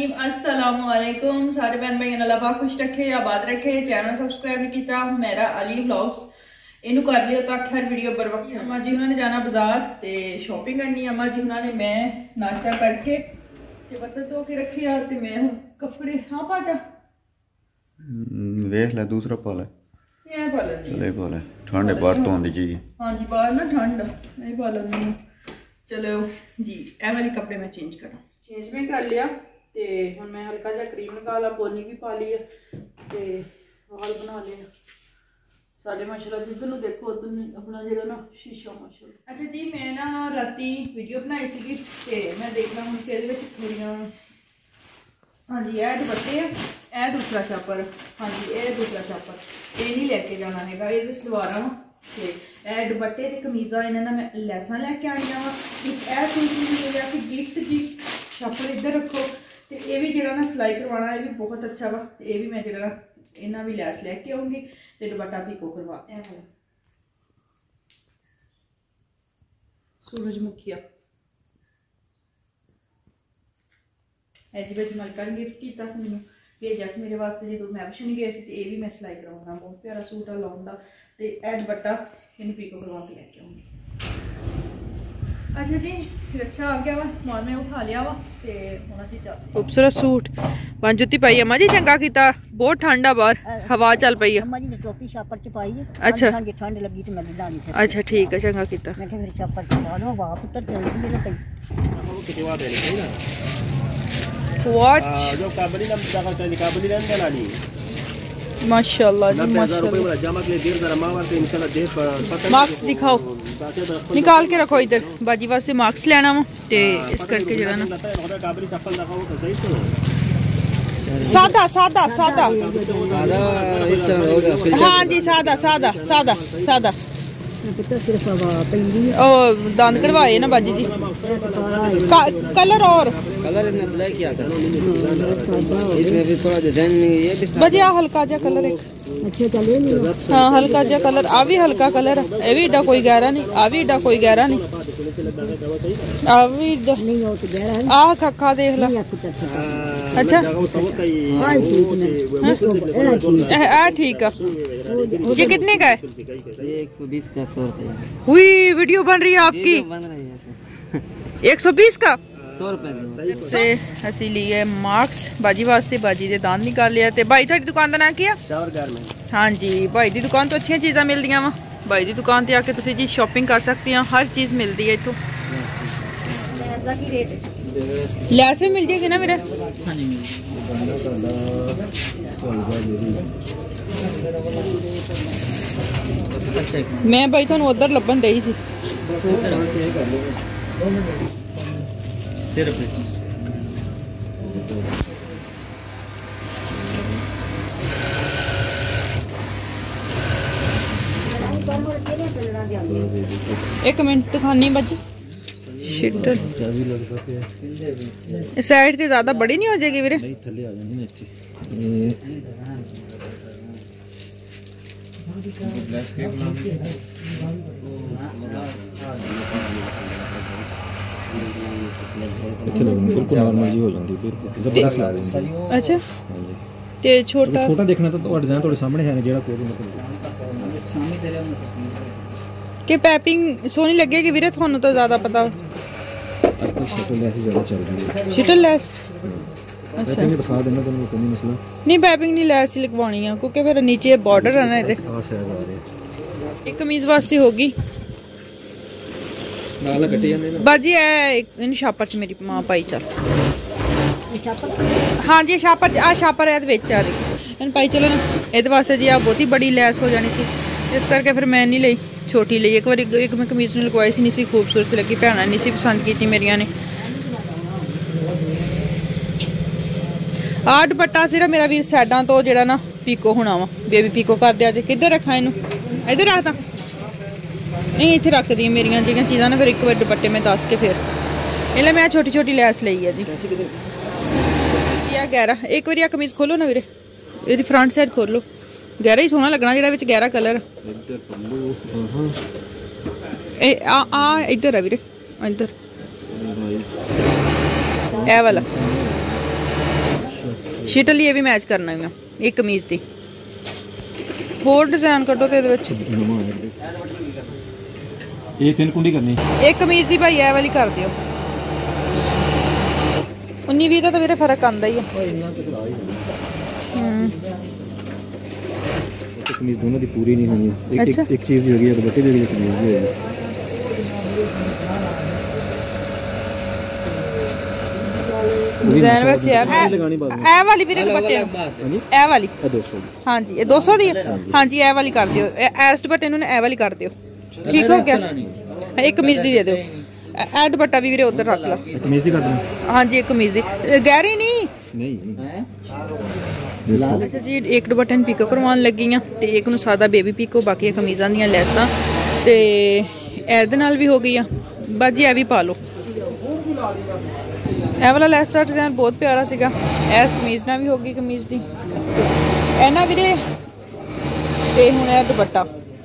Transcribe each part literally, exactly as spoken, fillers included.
रहीम अस्सलाम वालेकुम सारे बहन भाई अल्लाह पाक खुश रखे आबाद रखे। चैनल सबसक्राइब नहीं किया मेरा अली व्लॉग्स इनू कर लियो ताकि हर वीडियो पर वक्त। अम्मा जी उन्होंने जाना बाजार ते शॉपिंग करनी। अम्मा जी उन्होंने मैं नाश्ता करके ते बर्तन धो के रखे यार ते मैं कपड़े हाँ पाजा वेख ले दूसरा पाला ये पाला चले पाला ठंड बाहर तो आंदी चाहिए। हाँ जी बाहर ना ठंड नहीं पाला नहीं। चलो जी ए वाले कपड़े मैं चेंज करा चेंज में कर लिया ते हुण मैं हल्का जा क्रीम लगा ला पोनी भी पा ली है ते वाल बना लिया साढ़े माशाल्लाह दुद्ध नूं देखो उधर अपना जो ना शीशा माशाल्लाह। अच्छा जी मैं ना राती वीडियो बनाई सी ते मैं देखना हूँ कि थोड़ियां हाँ जी ए दुपट्टे है ए दूसरा छापर हाँ जी ए दूसरा छापर ये नहीं लैके जाना है ये सलवारा वा ते ए दुपट्टे ते कमीजा इन्हां नाल मैं लैसां लैके आईयां वा एक ए सूट मिल गया कि गिफ्ट जी छापर इधर रखो ते ये भी जो ना सिलाई करवाना ये भी बहुत अच्छा वा ये भी मैं जो ना इन्हां भी लैस लैके आऊँगी ते दुपट्टा पीको करवा ए वाला सूरजमुखिया एज बज मलका ने गिफ्ट किया मैंने भेजा से मेरे वास्ते जो मैं भी गए थे ये भी मैं सिलाई करवाना बहुत प्यारा सूट है लाउन का ते ए दुपट्टा इन पीको करवा के लैके आऊँगी। अच्छा जी रक्षा आ गया वा समान मैं उठा लिया वा ते हुण असीं चलदे खूबसूरत सूट वन जुत्ती पाई अम्मा जी चंगा कीता बहुत ठंड आ बाहर हवा चल पई है अम्मा जी ने टोपी छापर च पाई है। अच्छा ठंड ठंड लगी ते मैं ला ली। अच्छा ठीक है चंगा कीता मैं फिर छापर च पा लो वाह पुत्र जल्दी है ना पई कितनी बार दे रही है ना वॉच जो काबली नम दाखल कर काबली रन बनानी माशाल्लाह जी माशाल्लाह जमा के लिए देर जरा मां वास्ते इंशाल्लाह देख मार्क्स दिखाओ निकाल के रखो इधर बाजी वास्ते मार्क्स लेना वा ते इस करके जरा ना सादा सादा सादा हाँ जी सादा सादा सादा सादा ओ दांत कढ़वाए ना बाजी जी कलर और कलर इसमें ब्लैक क्या कर इसमें भी थोड़ा डिजाइन ये भी बाजी आ हल्का जा कलर एक अच्छा चले हाँ हल्का जा कलर आ भी हल्का कलर है भी एडा कोई गहरा नहीं आ भी एडा कोई गहरा नहीं आ भी नहीं हो तो गहरा है आ खखा देख ला अच्छा आ ठीक है ये कितने का है ये एक सौ बीस का सौ रुपया हुई वीडियो बन रही है आपकी बन रही है एक सौ बीस का सौ रुपए से असी लिए मार्क्स बाजी वास्ते बाजी दे दांत निकाल लिया ते भाई थोड़ी दुकान का नाम किया हाँ जी भाई दी दुकान तो अच्छी चीज़ा मिलती वा भाई दी दुकान ते आके तुसी जी शॉपिंग कर सकती हैं हर चीज़ मिलती है इतों लैस भी मिल जाएगी ना मेरे मैं भाई थानू उधर लभन दई सी एक मिनट दिखानी बच्चे साइड ते ज्यादा बड़ी नहीं हो जाएगी वीरे बिल्कुल नॉर्मल जी हो जाती है जबरदस्त लग रही है। अच्छा ते छोटा छोटा देखना तो डिजाइन थोड़े सामने है जेड़ा कोई मतलब कि पैपिंग सोनी लगेगी वीरे थानू तो ज्यादा पता आजकल शटल लेस ज्यादा चल रही है शटल लेस अच्छा पैपिंग दिखा देना तो कोई मसला नहीं पैपिंग नहीं लेस ही लगवानी है क्योंकि फिर नीचे बॉर्डर है ना इधर खास है आ रही एक कमीज वास्ते होगी नाल कटी जांदे ना बाजी है इन छापर च मेरी मां पाई चल हाँ जी छापर आ छापर है विच आ रही इन पाई चलो ना इहदे वास्ते जी आ बहुत ही बड़ी लैस हो जानी सी इस करके फिर मैं नहीं लई छोटी लई एक बार एक मैं कमीज ने लगवाई सी नहीं सी खूबसूरत लगी भैणा नहीं सी पसंद की मेरिया ने आ दुपट्टा सिर्फ मेरा वीर साइडा तो जो ना पीको होना वा बेबी पीको कर दिया जे किधर रखा इनू इधर रखता नहीं इतने रख दी मेरिया जो चीज़ा ना फिर एक बार दुपट्टे में दस के फिर इसलिए मैं छोटी छोटी लैस ली है जी गहरा एक बार कमीज खोलो ना वीरे ये फ्रंट साइड खोलो गहरा ही सोहना लगना जो गहरा कलर इधर है वीरे इधर ए वाला ਸ਼ਿਟਲੀ ਇਹ ਵੀ ਮੈਚ ਕਰਨਾ ਹੈ ਇਹ ਕਮੀਜ਼ ਦੀ। ਹੋਰ ਡਿਜ਼ਾਈਨ ਕੱਢੋ ਤੇ ਇਹਦੇ ਵਿੱਚ ਇਹ ਤਿੰਨ ਕੁੰਡੀ ਕਰਨੀ। ਇਹ ਕਮੀਜ਼ ਦੀ ਭਾਈ ਇਹ ਵਾਲੀ ਕਰ ਦਿਓ। उन्नी भी तो मेरे फर्क आंदा ही है। कमीज दोनों दी पूरी नहीं होनी। एक, अच्छा? एक, एक चीज ही होगी दुपट्टे दी कमीज भी होगी। डिजाइन वैसे यार ए वाली भी दुपट्टे ए वाली दो सौ। हां जी ये दो सौ दी हां जी ए वाली कर दियो एस दुपट्टे नु ए वाली कर दियो। ठीक हो गया। एक कमीज दी दे दो। ए दुपट्टा भी वीरे उधर रख ला। कमीज दी कर दो। हां जी एक कमीज दी गहरी नहीं नहीं। अच्छा जी एक दुपट्टे न पीको करवान लगी हां ते एक नु सादा बेबी पीको बाकी कमीज़ां दियां लैसां ते एदे नाल भी हो गई आ। बाजी ए भी पा लो। ए वाला लैस दा डिजाइन बहुत प्यारा सीगा। एस कमीज ना भी होगी कमीज दी ए ना वीरे ते हुण ए दुपट्टा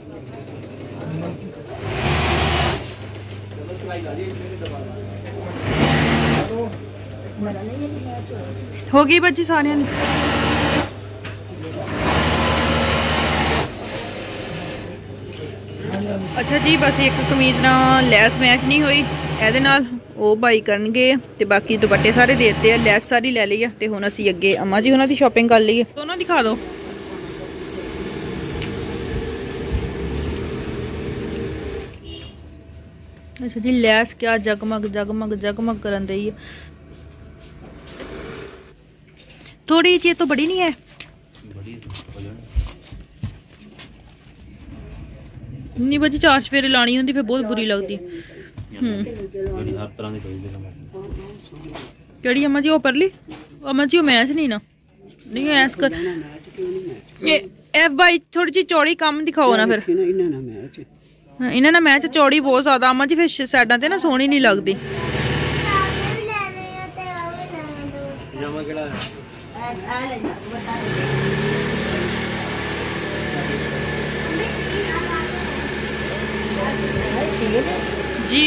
हो गई बच्ची सारियां ने। अच्छा जी बस एक कमीज ना लैस मैच नहीं हुई एदे नाल वो बाई करनगे ते बाकी दुपट्टे सारे दे दित्ते लैस सारी ले ली है ते हुण असीं अगे अम्मा जी उन्हां दी शॉपिंग कर लईए। दोनों दिखा दो। अच्छा जी लैस क्या जगमग जगमग जगमग करन दई है। थोड़ी चीज तो बड़ी नहीं है। नहीं बजी चार चफेरे लानी होंदी फिर बहुत बुरी लगती। केड़ी अम्मा जी ओ परली अम्मा जी ओ मैच नहीं ना नहीं ऐस कर ये एफ भाई थोड़ी जी चौड़ी कम दिखाओ ना फिर इन्हें ना मैच चौड़ी बहुत ज्यादा अम्मा जी फिर साइडा ते ना सोहनी नहीं लगती। जी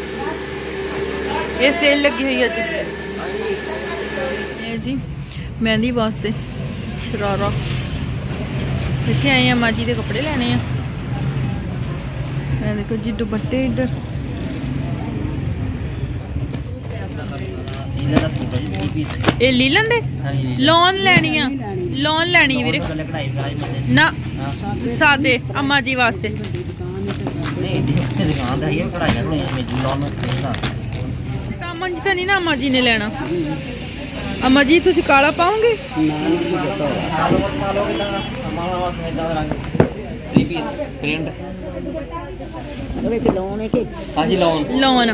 ये सेल लगी हुई है जी ये जी मेहंदी वास्ते शरारा इतने आए हैं माँ जी के कपड़े लेने हैं। मैं देखो जी दुपट्टे इधर ये लीलन दे लॉन लेनी है लॉन लेनी है वीरे ना सादे अम्मा जी वास्ते अम्मा जी तो नहीं ना अम्मा जी ने लेना। अम्मा जी तुसी काला पाओगे लॉन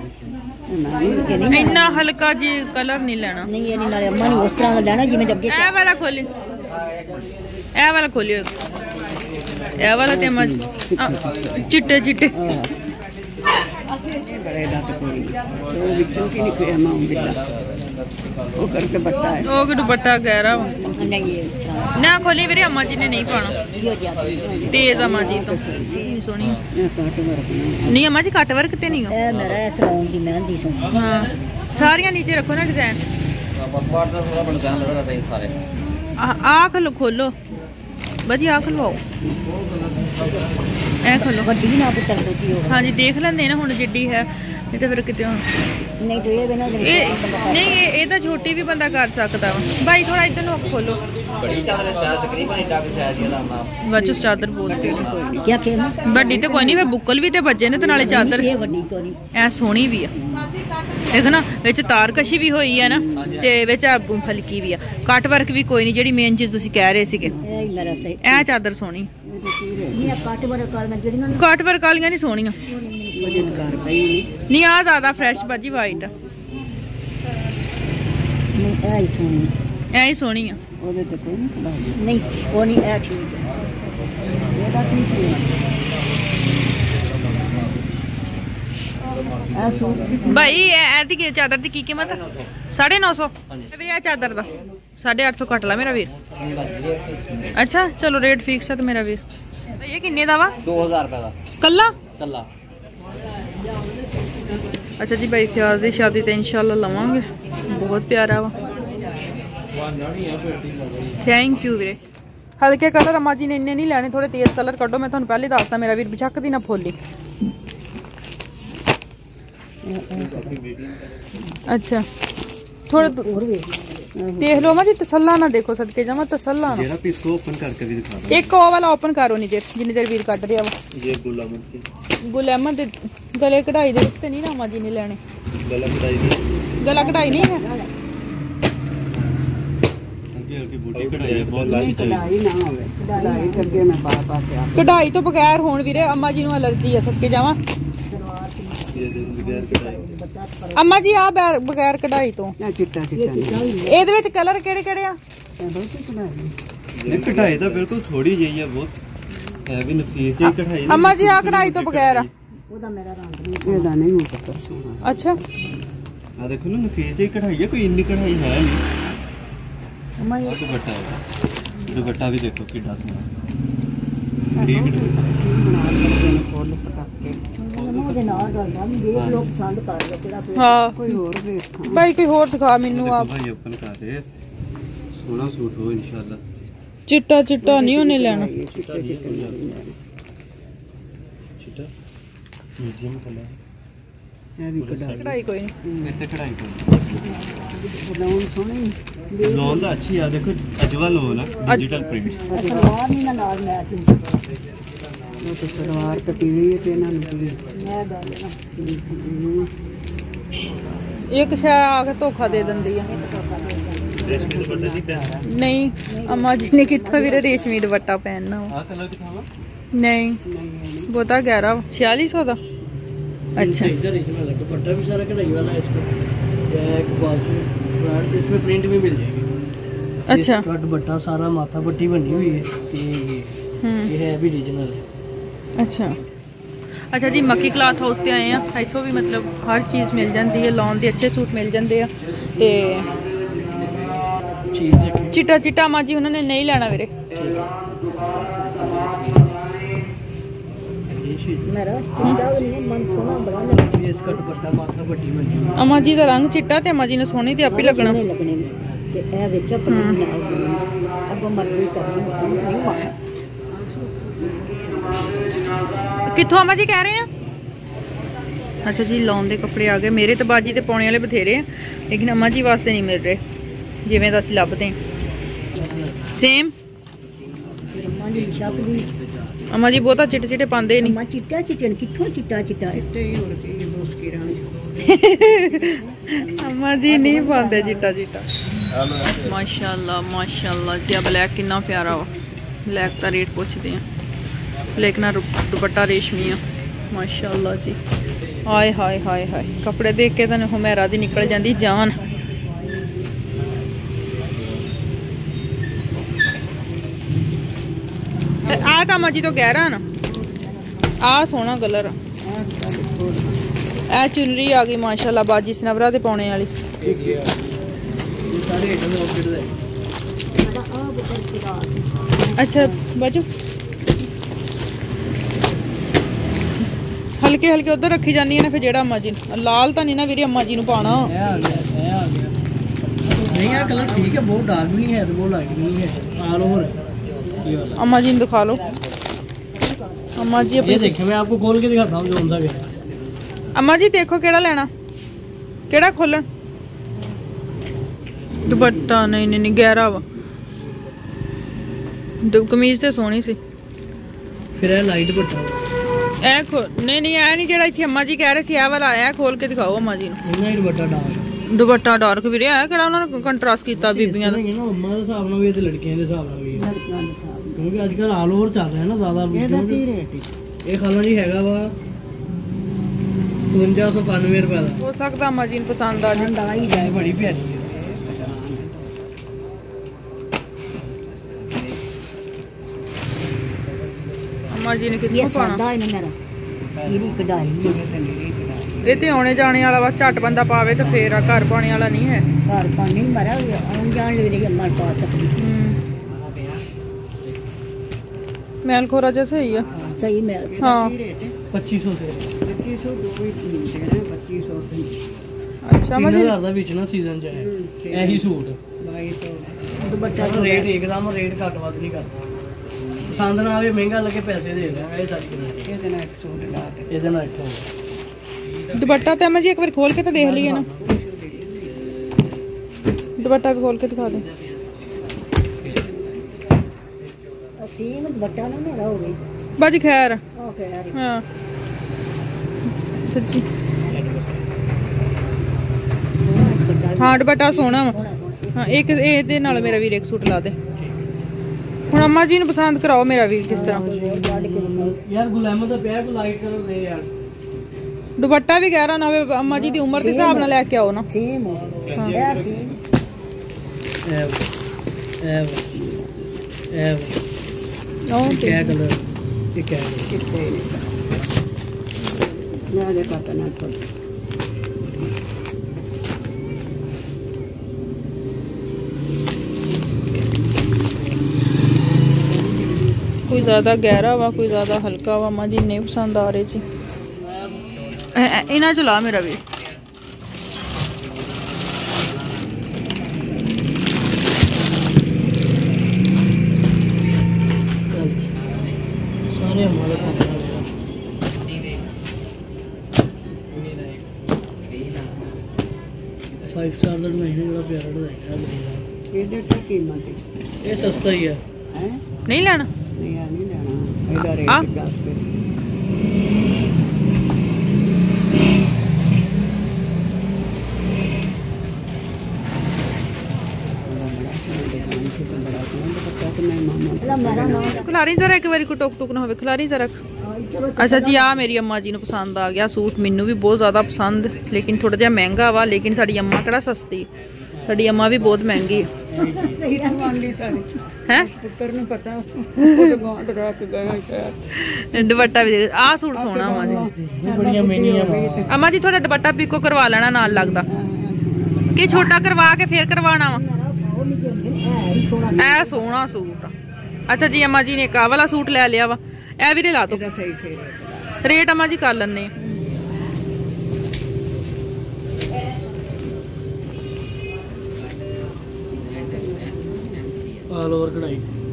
इन्ना हल्का जी कलर नहीं लेना। नहीं ये नहीं नाले अम्मा ने उस तरह दा लेना जिवें अगे ए वाला खोली ए वाला खोलियो ए वाला ते अम्मा चिट्टे चिट्टे वो दुपट्टा गहरा ना खोली वीरे अम्मा जी ने नहीं पाना तेज अम्मा जी तो सोनी नहीं अम्मा जी कट वर्क ते नहीं हो हाँ सारियां नीचे रखो ना डिजाइन आ खोलो खोलो बाजी आ खुलवाओ ए खोलो हाँ जी देख लेंदे ना हुण जिड्डी है नहीं तो फिर किते नहीं तो ये नहीं ये तो छोटी भी बंदा कर सकता भाई थोड़ा इधर नु खोलो बच्चो चादर बहुत बड़ी तो कोई नहीं फिर बुकल भी तो बजे ने नाले चादर ऐ सोहनी भी है देख ना विच तार कशी भी हुई है ना ते विच फलकी भी है कट वर्क भी कोई नहीं जिहड़ी मेन चीज तुसीं कह रहे सीगे ए चादर सोहनी कट वर्क वालियां नहीं सोहनियां नहीं आ ज्यादा फ्रेश बाजी वाइट ऐ ही सोहनी है नहीं वो नहीं ऐ ठीक भाई ऐदी चादर की कीमत साढ़े नौ सौ वीर चादर का साढ़े अठ सौ कट ला मेरा वीर। अच्छा चलो रेट फिक्स है तो मेरा वीर ये किन्ने दा वा दो हजार रुपए का कल्ला कल्ला। अच्छा जी भाई फ्याज की शादी तो इंशाल्लाह लवांगे बहुत प्यारा वा ਥੈਂਕ ਯੂ ਵੀਰੇ। ਹਲਕੇ ਕਲਰ ਅਮਾ ਜੀ ਨੇ ਇੰਨੇ ਨਹੀਂ ਲੈਣੇ, ਥੋੜੇ ਤੇਜ਼ ਕਲਰ ਕੱਢੋ। ਮੈਂ ਤੁਹਾਨੂੰ ਪਹਿਲੇ ਦੱਸਦਾ ਮੇਰਾ ਵੀਰ ਚੱਕਦੀ ਨਾ ਫੋਲੀ। ਅੱਛਾ ਥੋੜਾ ਦੇਖ ਲਓ ਅਮਾ ਜੀ, ਤਸੱਲਾ ਨਾ ਦੇਖੋ, ਸਦਕੇ ਜਾਵਾਂ ਤਸੱਲਾ ਨਾ। ਜਿਹੜਾ ਪੀਸ ਕੋ ਓਪਨ ਕਰਕੇ ਵੀ ਦਿਖਾ ਦੋ। ਇੱਕ ਉਹ ਵਾਲਾ ਓਪਨ ਕਰੋ ਨਹੀਂ ਜੇ ਜਿੰਨੀ ਦੇਰ ਵੀਰ ਕੱਢ ਰਿਹਾ ਵਾ। ਇਹ ਗੁਲ ਅਹਿਮਦ ਦੀ ਗੁਲ ਅਹਿਮਦ ਦੇ ਗਲੇ ਕਢਾਈ ਦੇ ਉੱਤੇ ਨਹੀਂ ਨਾ ਅਮਾ ਜੀ ਨੇ ਲੈਣੇ। ਗਲਾ ਕਢਾਈ ਦੀ ਗਲਾ ਕਢਾਈ ਨਹੀਂ ਹੈ, ਹਲਕੀ ਹਲਕੀ ਬੂਟੀ ਕਢਾਈ ਹੈ, ਬਹੁਤ ਲਾਈਟ ਹੈ। ਕਢਾਈ ਨਾ ਹੋਵੇ, ਕਢਾਈ ਅੱਗੇ ਮੈਂ ਪਾ ਪਾ ਕੇ ਆਪ ਕਢਾਈ ਤੋਂ ਬਗੈਰ ਹੋਣ ਵੀਰੇ ਅਮਾ ਜੀ ਨੂੰ ਐਲਰਜੀ ਆ, ਸਦਕੇ ਜਾਵਾਂ। ਇਹ ਦੇ ਬਗੈਰ ਕਢਾਈ ਅਮਾ ਜੀ ਆ ਬਗੈਰ ਕਢਾਈ ਤੋਂ ਨਾ ਚਿੱਟਾ ਚਿੱਟਾ ਨਹੀਂ ਇਹਦੇ ਵਿੱਚ ਕਲਰ ਕਿਹੜੇ ਕਿਹੜੇ ਆ? ਬਹੁਤ ਕਢਾਈ ਇਹ ਕਢਾਈ ਤਾਂ ਬਿਲਕੁਲ ਥੋੜੀ ਜਿਹੀ ਹੈ, ਬਹੁਤ ਹੈ ਵੀ ਨਫੀਸ ਜਿਹੀ ਕਢਾਈ ਨਹੀਂ। ਅਮਾ ਜੀ ਆ ਕਢਾਈ ਤੋਂ ਬਗੈਰ ਆ। ਉਹਦਾ ਮੇਰਾ ਰੰਗ ਨਹੀਂ, ਇਹਦਾ ਨਹੀਂ ਹੋ ਸਕਦਾ ਸੋਹਣਾ। ਅੱਛਾ ਆ ਦੇਖੋ ਨਾ, ਨਫੀਸ ਜਿਹੀ ਕਢਾਈ ਹੈ, ਕੋਈ ਇੰਨੀ ਕਢਾਈ ਹੈ ਨਹੀਂ। ਮੈਂ ਆਹ ਦੁਪੱਟਾ ਹੈ, ਦੁਪੱਟਾ ਵੀ ਦੇਖੋ ਕਿੱਡਾ ਸੋਹਣਾ ਬਰੀਕ ਦੁਪੱਟਾ। ਬਣਾ ਕੇ ਫੁੱਲ ਪਟਾਕੇ ਉਹਦੇ ਨਾਲ ਰਲਦਾ ਵੀ ਦੇਖ ਲੋਕ ਪਸੰਦ ਕਰਦੇ ਜਿਹੜਾ ਹਾਂ ਕੋਈ ਹੋਰ ਵੇਖਾਂ ਭਾਈ ਕੋਈ ਹੋਰ ਦਿਖਾ ਮੈਨੂੰ ਆ। ਭਾਈ ਓਪਨ ਕਰ ਦੇ, ਸੋਹਣਾ ਸੂਟ ਹੋ ਇਨਸ਼ਾਅੱਲਾ। ਚਿੱਟਾ ਚਿੱਟਾ ਨਹੀਂ ਉਹਨੇ ਲੈਣਾ, ਚਿੱਟਾ ਮੀਡੀਅਮ ਕਲਰ ਇਹ ਵੀ ਕਢਾਈ ਕਢਾਈ ਕੋਈ ਨਹੀਂ। ਇੱਥੇ ਕਢਾਈ ਕੋਈ ਲਾਉਣ ਸੋਹਣੀ ਲੋਨ ਦਾ ਅੱਛੀ ਆ, ਦੇਖੋ ਅਜਵਾ ਲੋਨ ਆ, ਡਿਜੀਟਲ ਪ੍ਰਿੰਟ। ਸਲਵਾਰ ਨਹੀਂ ਨਾ ਨਾਲ ਮੈਚ ਹੁੰਦੀ, ਉਹ ਤੇ ਸਲਵਾਰ ਕੱਟੀ ਹੋਈ ਹੈ ਤੇ ਇਹਨਾਂ ਨੂੰ ਕੀ ਮੈਂ ਗੱਲ ਨਾ ਇੱਕ ਸ਼ੈ ਆ ਕੇ ਧੋਖਾ ਦੇ ਦਿੰਦੀ ਆ। ਰੇਸ਼ਮੀ ਦੁਪੱਟੇ ਦੀ ਪਿਆਰਾ ਨਹੀਂ ਅਮਾ ਜੀ ਨੇ ਕਿੱਥੋਂ ਵੀਰੇ ਰੇਸ਼ਮੀ ਦੁਪੱਟਾ ਪਹਿਨਣਾ ਵਾ। ਆ ਕਲਰ ਦਿਖਾਵਾ। ਨਹੀਂ ਬਹੁਤਾ ਗਹਿਰਾ छियालीस सौ ਦਾ। अच्छा इधर इसमें लगा दुपट्टा भी सारा कढ़ाई वाला है इसको, बैक बाजू फ्रंट इसमें प्रिंट भी मिल जाएगी। अच्छा इसका दुपट्टा सारा माथा पट्टी बनी हुई है, ये हम्म ये है भी रीजनल है। अच्छा अच्छा जी मक्की क्लॉथ हाउस ਤੇ ਆਏ ਆ, ਇੱਥੋਂ ਵੀ ਮਤਲਬ ਹਰ ਚੀਜ਼ ਮਿਲ ਜਾਂਦੀ ਹੈ, ਲੌਨ ਦੇ ਅੱਛੇ ਸੂਟ ਮਿਲ ਜਾਂਦੇ ਆ। ਤੇ चीज है ਚਿੱਟਾ ਚਿੱਟਾ ਮਾਂ ਜੀ ਉਹਨਾਂ ਨੇ ਨਹੀਂ ਲੈਣਾ ਵੀਰੇ। ਮੇਰਾ ਚਿੱਟਾ ਨਹੀਂ ਮਨ ਸੋਹਣਾ ਬੜਾ ਲੱਗਦਾ, ये इसका दुपट्टा माथा पट्टी बनी हुई ਅਮਾ ਜੀ ਦਾ ਰੰਗ ਚਿੱਟਾ ਤੇ ਅਮਾ ਜੀ ਨੇ ਸੋਹਣੀ ਤੇ ਆਪੇ ਲੱਗਣਾ। ਸੋਹਣੇ ਲੱਗਣੇ ਨੇ ਤੇ ਇਹ ਵੇਖਿਆ ਪਤਾ ਨਾਲ ਅੱਗੋਂ ਮਰਜ਼ੀ ਕਰਨੀ ਸਮਝ ਨਹੀਂ ਮਾਣਾ। ਕਿੱਥੋਂ ਅਮਾ ਜੀ ਕਹਿ ਰਹੇ ਆ? ਅੱਛਾ ਜੀ ਲੌਨ ਦੇ ਕੱਪੜੇ ਆ ਗਏ। ਮੇਰੇ ਤੇ ਬਾਜੀ ਤੇ ਪਾਉਣੇ ਵਾਲੇ ਬਥੇਰੇ ਆ, ਲੇਕਿਨ ਅਮਾ ਜੀ ਵਾਸਤੇ ਨਹੀਂ ਮਿਲ ਰਹੇ ਜਿਵੇਂ ਦਾ ਅਸੀਂ ਲੱਭਦੇ ਸੇਮ। ਅੰਮਾ ਦੀ ਸ਼ੱਕ ਦੀ ਅਮਾ ਜੀ ਬਹੁਤਾ ਚਿੱਟੇ ਚਿੱਟੇ ਪਾਉਂਦੇ ਨਹੀਂ। ਅੰਮਾ ਚਿੱਟਾ ਚਿੱਟੇ ਕਿੱਥੋਂ ਚਿੱਟਾ ਚਿੱਟਾ ਚਿੱਟੇ ਹੀ ਹੋਰ ਕੀ ਦੋਸਤ ਕੀ ਰਾਣੀ ਅਮਾ ਜੀ ਨਹੀਂ ਪਾਉਂਦੇ ਚਿੱਟਾ ਚਿੱਟਾ। ਮਾਸ਼ਾਅੱਲਾ ਮਾਸ਼ਾਅੱਲਾ ਜੀ ਆ ਬਲੈਕ ਕਿੰਨਾ ਪਿਆਰਾ ਵਾ। ਬਲੈਕ ਦਾ ਰੇਟ ਪੁੱਛਦੇ ਆ, ਲੇਕਿਨ ਦੁਪੱਟਾ ਰੇਸ਼ਮੀ ਆ ਮਾਸ਼ਾਅੱਲਾ ਜੀ। ਹਾਏ ਹਾਏ ਹਾਏ ਹਾਏ ਕੱਪੜੇ ਦੇਖ ਕੇ ਤਾਂ ਹੁਮੈਰਾ ਦੀ ਨਿਕਲ ਜਾਂਦੀ ਜਾਨ। ਆ ਤਾਂ ਅਮਾ ਜੀ ਤੋਂ ਗਹਿਰਾ ਨਾ, ਆ ਸੋਹਣਾ ਕਲਰ ਆ। ਇਹ ਚੁਨਰੀ ਆ ਗਈ ਮਾਸ਼ਾਅੱਲਾ ਬਾਜੀ ਸਨਵਰਾ ਦੇ ਪਾਉਣੇ ਵਾਲੀ। ये सारे आइटम ऑर्डर है। अच्छा बाजू हल्के हल्के उधर रखी जानी है ना, फिर जेड़ा अम्मा जी लाल तो नहीं ना वीरे अम्मा जी नू पाना। ये आ गया, ये आ गया। नहीं यार कलर ठीक है, बहुत डार्क भी नहीं है तो बहुत लाइट भी नहीं है, ऑल ओवर ये वाला। अम्मा जी ने दिखा लो। अम्मा जी ये अपनी देखिए मैं आपको खोल के दिखाता हूँ जो सा है। अम्मा जी देखो केड़ा लेना, केड़ा खोलन। दुपट्टा नहीं नहीं नहीं गहरा वा, कमीज तो सोहनी सी। फिर है लाइट दुपट्टा, ए खो नहीं नहीं ऐ नहीं जेड़ा इत्थे अम्मा जी कह रहे सी, ए वाला आया खोल के दिखाओ अम्मा जी नू। इन्ना ही दुपट्टा डार्क दुपट्टा डार्क वीरे है केड़ा उन्होंने कंट्रास्ट कीता बीबियां दा। है ना, अम्मा के हिसाब नाल भी ते लड़कियां के हिसाब नाल भी है। ਲੜਕਾਂ ਦੇ ਸਾਥ क्योंकि आजकल ऑल ओवर चल रहा है ना ज्यादा। ਇਹਦਾ ਕੀ ਰੇਟ ਹੈ? ये कलर ही हैगा वा सतवंजा सौ कानवे रुपए का। हो सकता अम्मा जी नू पसंद आ जाए। ਆ ਹੀ ये ਜਾਏ बड़ी प्यारी है। अम्मा जी ने ਇਹ कित्थों पाना। ਸਾਦਾ ਹੈ ਨਾ ਮੇਰਾ, ਇਹਦੀ ਕਢਾਈ ਹੈ ਤੇ ਮੇਰੀ ਕਢਾਈ ਇਹ ਤੇ ਆਉਣੇ ਜਾਣੇ ਵਾਲਾ ਬਸ ਝੱਟ ਬੰਦਾ ਪਾਵੇ ਤੇ ਫੇਰ ਆ, ਘਰ ਪਾਣੇ ਵਾਲਾ ਨਹੀਂ ਹੈ। ਘਰ ਪਾਣੀ ਨਹੀਂ ਮਰਾ ਆਉਣ ਜਾਣ ਲਈ ਰਹੀ ਅੰਮਾ ਪਾ ਸਕਦੀ। ਮੈਲ ਖੋਰਾ ਜਿਹਾ ਸਹੀ ਆ। ਸਹੀ ਮਿਲ ਗਿਆ। ਹਾਂ ਰੇਟ ਹੈ पच्चीस सौ से पच्चीस सौ दो ही तीन है पच्चीस सौ ਅੱਛਾ तीन ਅਮਾ ਜੀ हजार का बेचना सीजन च है यही सूट। ਬਾਈ ਸੌ ਦੁਪੱਟਾ ਰੇਟ ਇੱਕਦਮ ਰੇਟ ਘੱਟ ਵੱਧ ਨਹੀਂ ਕਰਦਾ। ਪਸੰਦ ਨਾ ਆਵੇ ਮਹਿੰਗਾ ਲੱਗੇ ਪੈਸੇ ਦੇ ਦੇਣਾ, ਇਹ ਸਾਡੀ ਗਾਰੰਟੀ। ਇਹਦੇ ਨਾਲ ਇੱਕ ਸੂਟ ਲਾ ਕੇ ਇਹਦੇ ਨਾਲ ਇੱਥੋਂ दुपट्टा तो अम्मा जी एक बार खोल के तो देख लिए ना, दुपट्टा भी खोल के दिखा दे। ਸੀਮ ਦੁਪੱਟਾ ਨਾ ਮੇਰਾ ਹੋ ਗਈ बाजी खैर ਉਹ ਕਹਿ ਰਹੀ हाँ सच्ची हाँ दुपट्टा सोहना वा। हाँ एक ਇਹਦੇ ਨਾਲ ਮੇਰਾ ਵੀਰ ਇੱਕ ਸੂਟ ਲਾ ਦੇ। ਹੁਣ ਅੰਮਾ ਜੀ ਨੂੰ ਪਸੰਦ ਕਰਾਓ ਮੇਰਾ ਵੀਰ ਕਿਸ ਤਰ੍ਹਾਂ। ਯਾਰ ਗੁਲਾਮ ਦਾ ਪਿਆ ਕੋ ਲਾਈਟ ਕਲਰ ਦੇ ਯਾਰ। ਦੁਪੱਟਾ ਵੀ ਗਹਿਰਾ ਨਾ ਹੋਵੇ, ਅੰਮਾ ਜੀ ਦੀ ਉਮਰ ਦੇ ਹਿਸਾਬ ਨਾਲ ਲੈ ਕੇ ਆਓ ਨਾ। ਸੀਮ ਹੋ ਇਹ ਸੀਮ ਇਹ ਇਹ ਇਹ ਉਹ ਕਿਆ ਕਲਰ ਇਹ ਕਿਆ ਕਿੱਥੇ ਨਾ ਦੇ ਪਤਾ ਨਾ ਤੋਂ कोई ज़्यादा गहरा वा कोई ज़्यादा हल्का वा। अम्मा जी नहीं पसंद आ रहे जी। इन्हें चला मेरा भी सारे हमारे फाइव स्टार ਦਾ ਨਹੀਂ ਬੜਾ ਪਿਆਰਾ ਡਿਜ਼ਾਈਨ ਹੈ। ਇਹਦੇ ਕੀ ਕੀਮਤ ਹੈ? ਇਹ ਸਸਤਾ ਹੀ ਹੈ। ਹੈ नहीं लेना। ਨਹੀਂ ਆ ਨਹੀਂ ਲੈਣਾ ਇਹਦਾ ਆ? ਰੇਟ ਦੱਸ ਦੇ खिलारी जरा एक बार को टोक टोक ना हो, खिलारी जरा। अच्छा जी आ मेरी अम्मा जी ਨੂੰ पसंद आ गया सूट, ਮੈਨੂੰ भी बहुत ज़्यादा पसंद, लेकिन थोड़ा जिहा महंगा वा। लेकिन साडी अम्मा किहड़ा सस्ती, साडी अम्मा भी बहुत महंगी है। हैं ਪੁੱਤਰ ਨੂੰ ਪਤਾ ਉਹ ਤਾਂ ਗਾਂਡ ਰੱਖ ਗਏ ਸ਼ਾਇਦ। दुपट्टा भी देख, आ सूट सोहना अम्मा जी। ਇਹ ਬੜੀਆਂ ਮਹਿੰਗੀਆਂ ਵਾ। अम्मा जी थोड़ा दुपट्टा पीको करवा लेना नाल लगदा कि छोटा करवा के फिर करवाना वा। ए सोहना सूट आ। अच्छा जी अम्मा जी ने एक आ वाला सूट ले लिया वा, ए भी ला दो। ਸਹੀ ਸਹੀ रेट अम्मा जी कर लेने ਆਲ ਓਵਰ ਕਢਾਈ।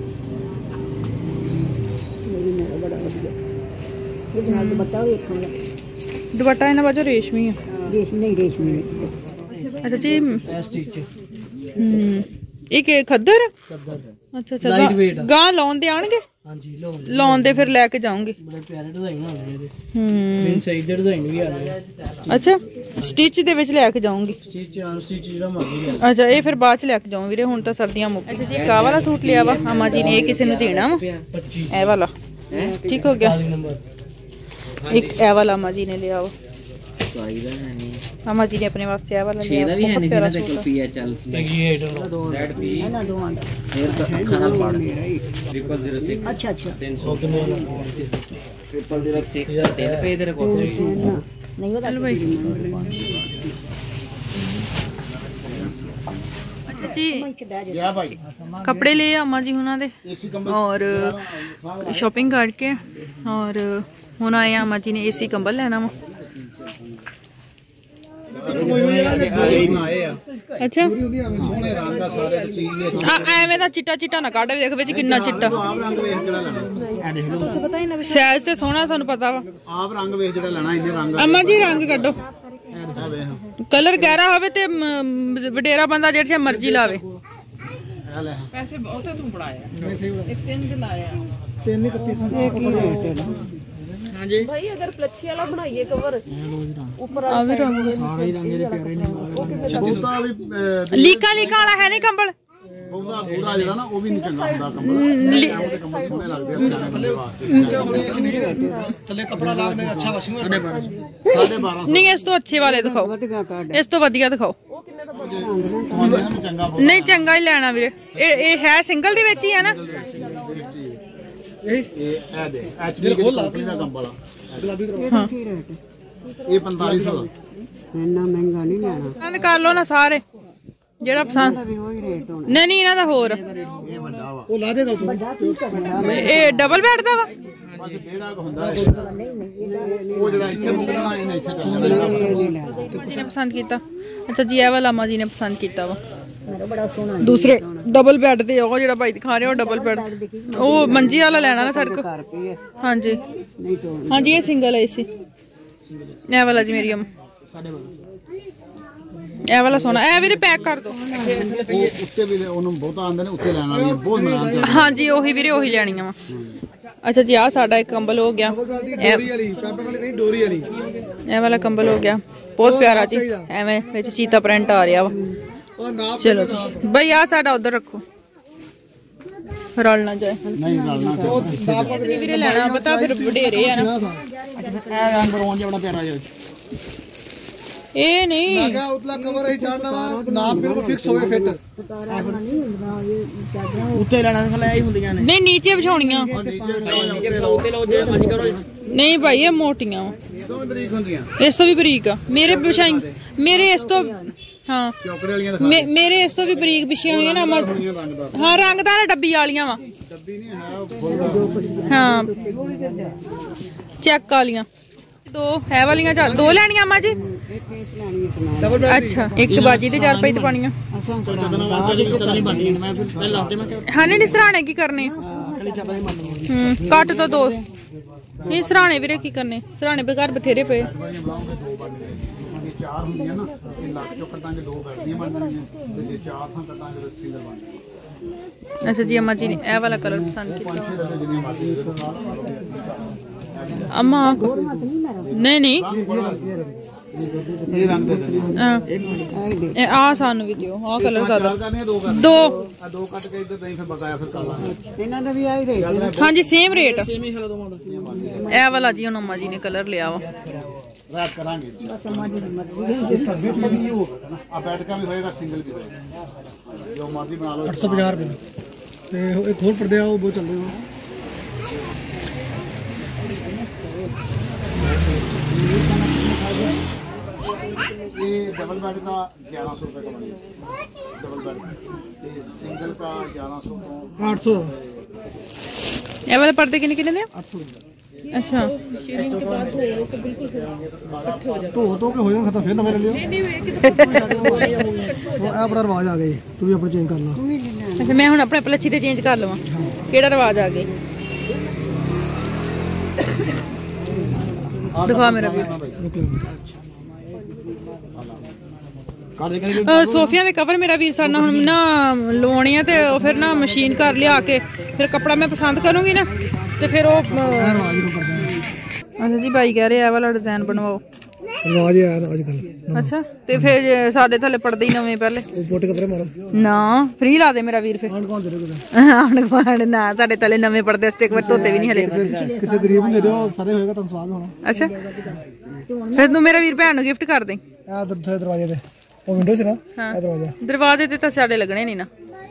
ਮੇਰੀ ਮੇਰਾ ਬੜਾ ਵਧੀਆ ਇਹਦੇ ਨਾਲ ਦੁਪੱਟਾ ਵੀ ਇੱਕ ਹੋਇਆ दुपट्टा इन्हें बाजू रेशमी है। ਰੇਸ਼ਮੀ ਨਹੀਂ ਰੇਸ਼ਮੀ ਨਹੀਂ अच्छा जी ਇਹ ਸਟਿਚ हम्म एक खद्दर ਕਰਦਾ अच्छा अच्छा Light weight आ। गां लाउन दे आणगे, ਹਾਂਜੀ ਲੋ ਲਾਉਣ ਦੇ ਫਿਰ ਲੈ ਕੇ ਜਾਉਂਗੇ। ਬੜੇ ਪਿਆਰੇ ਡਿਜ਼ਾਈਨ ਆਉਂਦੇ ਇਹਦੇ। ਹੂੰ ਬਿਨ ਸਾਈਜ਼ ਦੇ ਡਿਜ਼ਾਈਨ ਵੀ ਆ ਗਏ। ਅੱਛਾ ਸਟਿਚ ਦੇ ਵਿੱਚ ਲੈ ਕੇ ਜਾਉਂਗੀ। ਸਟਿਚ ਆਨ ਸਟਿਚ ਜਿਹੜਾ ਮਰਜ਼ੀ ਆ। ਅੱਛਾ ਇਹ ਫਿਰ ਬਾਅਦ ਚ ਲੈ ਕੇ ਜਾਉਂ ਵੀਰੇ, ਹੁਣ ਤਾਂ ਸਰਦੀਆਂ ਮੁੱਕ। ਅੱਛਾ ਜੀ ਕਾ ਵਾਲਾ ਸੂਟ ਲਿਆ ਵਾ ਅਮਾ ਜੀ ਨੇ, ਇਹ ਕਿਸੇ ਨੂੰ ਦੇਣਾ ਵਾ ਪੱਚੀ ਇਹ ਵਾਲਾ। ਠੀਕ ਹੋ ਗਿਆ। ਚਾਲੀ ਨੰਬਰ ਇੱਕ ਇਹ ਵਾਲਾ ਅਮਾ ਜੀ ਨੇ ਲਿਆ ਵਾ, ਅਮਾ ਜੀ ਨੇ ਆਪਣੇ ਵਾਸਤੇ ਇਹ ਵਾਲਾ ਲਿਆ। ਇਹਦਾ ਵੀ ਹੈ ਨਹੀਂ ਪਿਆਰਾ ਜਿਹਨਾਂ ਦੇ ਸੂਟ ਆ। ਕਾਪੀ ਹੈ ਚੱਲ ਟੰਗੀ ਹੈ ਇਧਰ ਰੈਡ ਪੀ ਇਹਨਾਂ ਦੋਵਾਂ ਦਾ ਫੇਰ ਤਾਂ ਅੱਖਾਂ ਨਾਲ ਪੜ ਮੇਰਾ ਹੀ ਟ੍ਰਿਪਲ ਜ਼ੀਰੋ ਸਿਕਸ ਅੱਛਾ ਅੱਛਾ ਤਿੰਨ ਸੌ ਉਹ ਕਿੰਨੇ ਵਾਲਾ ਟ੍ਰਿਪਲ ਜ਼ੀਰੋ ਸਿਕਸ ਤਿੰਨ ਪੇ ਤੇਰੇ ਕੋਲ ਨਹੀਂ ਉਹਦਾ ਚਲੋ ਬਾਈ। ਅੱਛਾ ਜੀ कपड़े लिए अम्मा जी हुना दे और शॉपिंग करके और हुन आए अम्मा जी ने एसी कंबल लेना वा। अच्छा एवें दा चिट्टा चिट्टा ना काट, देख विच किन्ना चिट्टा साइज ते सोहना सानू पता वा। आप रंग वेख जेड़ा लेना इन्ने रंग अम्मा जी रंग कड्डो, कलर गहरा होवे ते वडेरा बंदा जेड़ा मर्जी लावे। पैसे बहुत तू पड़ाया एक दिन दे लाया तीन इकतीस ਇਹ ਕੀ ਰੇਟ है हां जी भाई अगर प्लच्छी वाला बनाइए कवर ऊपर आ भी रंग सारे ही रंग दे प्यारे ने बहुता भी लीका लीका वाला है नहीं कंबल, बहुता थोड़ा जेड़ा ना वो भी नहीं चंगा हुंदा कंबल, ਉਹਦੇ ਕੰਬਲ ਸੋਹਣੇ ਲੱਗਦੇ ਆ ਥੱਲੇ ਥੱਲੇ ਕਪੜਾ ਲਾਗਦੇ ਅੱਛਾ ਵਾਸ਼ਿੰਗ ਸਾਢੇ ਬਾਰਾਂ नहीं इस तो अच्छे वाले दिखाओ, ਵਧੀਆ ਕਾਟ इस तो वधिया दिखाओ। ਚੰਗਾ नहीं चंगा ही लेना वीरे, ए ए है सिंगल दे विच ही है ना। ਇਹ ਇਹ ਦੇ ਐਚਪੀ ਦਾ ਕੰਬਲ ਆ ਇਹਦਾ ਕੀ ਰੇਟ ਹੈ? ਇਹ पैंतालीस सौ ਦਾ ਇੰਨਾ ਮਹਿੰਗਾ ਨਹੀਂ ਲੈਣਾ, पसंद कर लो ना सारे जेड़ा पसंद। ਵੀ ਉਹੀ ਰੇਟ ਹੋਣਾ। नहीं नहीं इना दा होर ਇਹ ਵੱਡਾ ਵਾ ਉਹ ਲਾ ਦੇਗਾ ਤੂੰ ए डबल बेड दा वा। ਬਸ ਡੇਢਾ ਕੁ ਹੁੰਦਾ ਇਹ। ਉਹ ਜਿਹੜਾ ਇੱਥੇ ਮੁੱਕਣਾ ਇਹਨੇ ਇੱਥੇ ਚੱਲ ਜਾਣਾ अम्मा जी ने पसंद किया। अच्छा जी ए वाला अम्मा जी ने पसंद किया वा। मेरा बड़ा सोना दूसरे डबल बेड ते ਉਹ ਜਿਹੜਾ ਭਾਈ ਦਿਖਾ ਰਹੇ ਹੋ ਡਬਲ ਬੈੱਡ ਉਹ ਮੰਜੀ ਵਾਲਾ ਲੈਣਾ ਨਾ ਸਾਡੇ ਕੋਲ ਹਾਂਜੀ नहीं तो ਹਾਂਜੀ ਇਹ ਸਿੰਗਲ ਹੈ ਇਸੇ ਇਹ ਵਾਲਾ ਜੀ ਮੇਰੀ ਅਮ ਇਹ ਵਾਲਾ ਸੋਨਾ ਇਹ ਵੀਰੇ ਪੈਕ ਕਰ ਦੋ ਉਹ ਉੱਤੇ ਵੀ ਉਹਨੂੰ ਬਹੁਤਾ ਆਂਦੇ ਨੇ ਉੱਤੇ ਲੈਣ ਵਾਲੀ ਬਹੁਤ ਮਿਲਦਾ ਹਾਂਜੀ ਉਹੀ ਵੀਰੇ ਉਹੀ ਲੈਣੀਆਂ ਵਾ ਅੱਛਾ ਜੀ ਆ ਸਾਡਾ ਇੱਕ ਕੰਬਲ ਹੋ ਗਿਆ ਡੋਰੀ ਵਾਲੀ ਪੈਪਰ ਵਾਲੀ ਨਹੀਂ ਡੋਰੀ ਵਾਲੀ ਇਹ ਵਾਲਾ ਕੰਬਲ ਹੋ ਗਿਆ ਬਹੁਤ ਪਿਆਰਾ ਜੀ ਐਵੇਂ ਵਿੱਚ ਚੀਤਾ ਪ੍ਰਿੰਟ ਆ ਰਿਹਾ ਵਾ ਉਹ ਨਾਪ ਚਲੋ ਜੀ ਬਈ ਆ ਸਾਡਾ ਉਧਰ ਰੱਖੋ ਰਲ ਨਾ ਜਾਏ ਨਹੀਂ ਰਲਣਾ ਉਹ ਨਾਪ ਪਾ ਕੇ ਵੀਰੇ ਲੈਣਾ ਪਤਾ ਫਿਰ ਵਡੇਰੇ ਆ ਨਾ ਇਹ ਰੰਗ ਰੋਣ ਜਿਹਾ ਬੜਾ ਪਿਆਰਾ ਜਿਹਾ ਇਹ ਨਹੀਂ ਮੈਂ ਕਿਹਾ ਉਤਲਾ ਕਵਰ ਹੀ ਚਾੜਨਾ ਵਾ ਨਾਪ ਬਿਲਕੁਲ ਫਿਕਸ ਹੋਵੇ ਫਿੱਟ ਉੱਤੇ ਲੈਣਾ ਥੱਲੇ ਆਈ ਹੁੰਦੀਆਂ ਨੇ ਨਹੀਂ ਨੀਚੇ ਵਿਛਾਉਣੀਆਂ ਉੱਤੇ ਲਓ ਜੇ ਮਰਜ਼ੀ ਕਰੋ ਨਹੀਂ ਭਾਈ ਇਹ ਮੋਟੀਆਂ ਵਾ ਇਦੋਂ ਵੀ ਬਰੀਕ ਹੁੰਦੀਆਂ ਇਸ ਤੋਂ ਵੀ ਬਰੀਕ ਆ ਮੇਰੇ ਵਿਛਾਈ ਮੇਰੇ ਇਸ ਤੋਂ ਹਾਂ ਚੌਕੜੇ ਵਾਲੀਆਂ ਦਿਖਾ ਮੇ- ਮੇਰੇ ਇਸ ਤੋਂ ਵੀ ਬਰੀਕ ਵਿਛੀਆਂ ਹੋਈਆਂ ਨਾ ਮ- ਰੰਗਦਾਰ ਹਾਂ ਰੰਗਦਾਰ ਡੱਬੀ ਵਾਲੀਆਂ ਵਾ ਡੱਬੀ ਨਹੀਂ ਹੈ ਉਹ ਫੁੱਲ ਹਾਂ ਚੈੱਕ ਵਾਲੀਆਂ ਦੋ ਹੈ ਵਾਲੀਆਂ ਚੱਲ ਦੋ ਲੈਣੀਆਂ ਮਾਂ ਜੀ ਅੱਛਾ ਇੱਕ ਬਾਜੀ ਦੇ ਚਾਰ ਪਈ ਤੇ ਪਾਣੀਆਂ ਨਹੀਂ ਬਣਦੀ ਮੈਂ ਫਿਰ ਪਹਿਲਾਂ ਲਾਉਂਦੇ ਮੈਂ ਹਾਂ ਨਹੀਂ ਸਰਾਣੇ ਕੀ ਕਰਨੇ ਹੂੰ ਕੱਟ ਤੋਂ ਦੋ ਨਹੀਂ ਸਰਾਣੇ ਵੀਰੇ ਕੀ ਕਰਨੇ ਸਰਾਣੇ ਬੇਕਾਰ ਬਥੇਰੇ ਪਏ ਚਾਰ ਹੁੰਦੀਆਂ ਨਾ ਇਹ ਲੱਖ ਚੋਂ ਕੱਟਾਂਗੇ ਦੋ ਬੈਠਦੀਆਂ ਬਣ ਜਾਣਗੀਆਂ ਤੇ ਜੇ ਚਾਰ ਥਾਂ ਕੱਟਾਂਗੇ ਤਾਂ ਸਿੰਗਲ ਬਣ ਜਾਣਗੇ ਅੱਛਾ ਜੀ ਅੰਮਾ ਜੀ ਨੇ ਇਹ ਵਾਲਾ ਕਲਰ ਪਸੰਦ ਕੀਤਾ ਪੰਜ ਛੇ ਡੱਬੇ ਜਿੰਨੇ ਮਰਜ਼ੀ ਦੇ ਦਿਓ ਅੰਮਾ ਨਹੀਂ ਨਹੀਂ ਇਹ ਰੰਗ ਦੇ ਦਿੰਦੇ ਹਾਂ। ਇਹ ਆ ਸਾਨੂੰ ਵੀ ਦਿਓ ਆ ਕਲਰ ਜ਼ਿਆਦਾ ਚਾਰ ਕਰਨੀਆਂ ਦੋ ਕਰਨੀਆਂ ਦੋ ਆ ਦੋ ਕੱਟ ਕੇ ਇੱਧਰ ਨਹੀਂ ਫਿਰ ਬਕਾਇਆ ਫਿਰ ਕਰ ਲਾਂਗੇ ਇਹਨਾਂ ਦਾ ਵੀ ਆਈ ਰੇਟ ਹਾਂਜੀ ਸੇਮ ਰੇਟ ਸੇਮ ਹੀ ਖਲਾ ਦੋਵਾਂ ਦਾ ਇਹ ਵਾਲਾ ਜੀ ਹੁਣ ਅੰਮਾ ਜੀ ਨੇ ਕਲਰ ਲਿਆ ਵਾ ਰਾਤ ਕਰਾਂਗੇ ਆ ਬੈਠਕਾ ਵੀ ਹੋਏਗਾ ਸਿੰਗਲ ਵੀ ਹੋਏਗਾ ਜੋ ਮਰਜ਼ੀ ਬਣਾ ਲਓ ਅੱਠ ਸੌ ਪੰਜਾਹ ਰੁਪਏ ਤੇ ਇੱਕ ਹੋਰ ਪਰਦੇ ਆ ਉਹ ਬਹੁਤ ਚੱਲਦੇ ਆ ये डबल बेड का ग्यारह सौ रुपये का बनेगा डबल बेड ये सिंगल का ग्यारह सौ आठ सौ ਇਹ ਵਾਲੇ ਪਰਦੇ ਕਿੰਨੇ ਕਿੰਨੇ ਦੇ ਅੱਛਾ ਧੋ ਧੋ ਕੇ ਹੋ ਜਾਣ ਖਤਮ ਫਿਰ ਨਵੇਂ ਲੈ ਲਿਓ ਉਹ ਆ ਬੜਾ ਰਵਾਜ ਆ ਗਈ ਤੂੰ ਵੀ ਆਪਣਾ ਚੇਂਜ ਕਰ ਲਾ ਅੱਛਾ ਮੈਂ ਹੁਣ ਆਪਣੇ ਪਲੱਛੀ ਤੇ ਚੇਂਜ ਕਰ ਲਵਾਂ ਕਿਹੜਾ ਰਿਵਾਜ ਆ ਗਿਆ ਦਿਖਾ ਮੇਰਾ ਵੀ ਅਹ ਸੋਫਿਆਂ ਦੇ ਕਵਰ ਮੇਰਾ ਵੀਰ ਸਾਡਾ ਹੁਣ ਨਾ ਲਵਾਉਣੇ ਆ ਤੇ ਉਹ ਫਿਰ ਨਾ ਮਸ਼ੀਨ ਕਰ ਲਿਆ ਕੇ ਫਿਰ ਕੱਪੜਾ ਮੈਂ ਪਸੰਦ ਕਰੂੰਗੀ ਨਾ ਤੇ ਫਿਰ ਉਹ ਅੱਛਾ ਜੀ ਭਾਈ ਕਹਿ ਰਹੇ ਆ ਵਾਲਾ ਡਿਜ਼ਾਈਨ ਬਣਵਾਓ ਰਵਾਜ ਆ ਅੱਜ ਕੱਲ ਅੱਛਾ ਤੇ ਫਿਰ ਜੇ ਸਾਡੇ ਥੱਲੇ ਪੜਦੇ ਹੀ ਨਵੇਂ ਪਹਿਲੇ ਉਹ ਪੋਟੇ ਕੱਪੜੇ ਮਾਰੋ ਨਾ ਫ੍ਰੀ ਲਾ ਦੇ ਮੇਰਾ ਵੀਰ ਫਿਰ ਕੌਣ ਕੌਣ ਦੇ ਰਿਹਾ ਆਣ ਗਵਾੜ ਨਾ ਸਾਡੇ ਥੱਲੇ ਨਵੇਂ ਪੜਦੇ ਵਾਸਤੇ ਇੱਕ ਵਾਰ ਧੋਤੇ ਵੀ ਨਹੀਂ ਹਲੇ ਕਿਸੇ ਗਰੀਬ ਨੂੰ ਦੇ ਦਿਓ ਫਤਿਹ ਹੋਏਗਾ ਤੁਹਾਨੂੰ ਸਵਾਦ ਹੋਣਾ ਅੱਛਾ ਫਿਰ ਤੂੰ ਮੇਰਾ ਵੀਰ ਭੈਣ ਨੂੰ ਗਿਫਟ ਕਰ ਦੇ ਆ ਦਰਵਾਜ਼ੇ ਤੇ ਉਹ ਵਿੰਡੋ ਸੀ ਨਾ ਇਹ ਦਰਵਾਜ਼ਾ ਦਰਵਾਜ਼ੇ ਤੇ ਤਾਂ ਸਾਡੇ ਲੱਗਣੇ ਨਹੀਂ ਨਾ